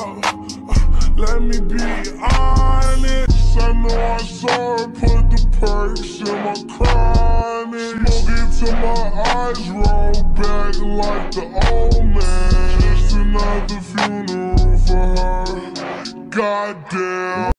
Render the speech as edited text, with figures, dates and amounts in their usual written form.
Let me be honest, I know I saw her put the perks in my chronic. Smoke till my eyes roll back like the old man. Just another funeral for her. Goddamn.